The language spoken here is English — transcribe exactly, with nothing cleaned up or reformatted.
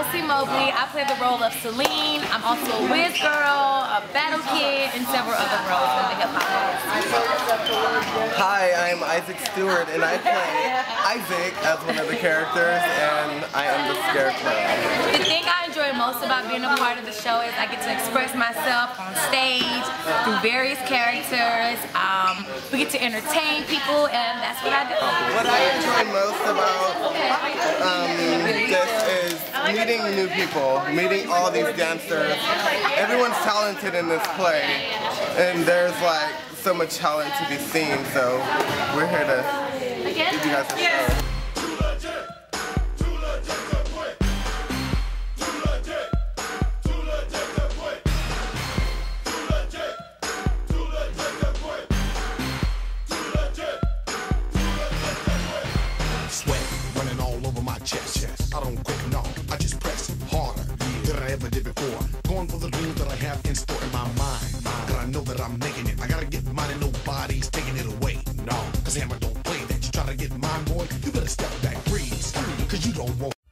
Kelsey Mobley. I play the role of Celine. I'm also a whiz girl, a battle kid, and several other roles in the hip-hop world. Hi, I'm Izik Stewart, and I play Izik as one of the characters, and I am the scarecrow. The thing I enjoy most about being a part of the show is I get to express myself on stage through various characters. Um, we get to entertain people, and that's what I do. What I enjoy most about um, this is meeting new people, meeting all these dancers. Everyone's talented in this play, and there's like so much talent to be seen, so we're here to give you guys a show. I don't quit, no, I just press harder than I ever did before. Going for the dreams that I have in store in my mind. Cause I know that I'm making it. I gotta get mine and nobody's taking it away. No, cause Hammer don't play that. You try to get mine, boy, you better step back, freeze. Cause you don't want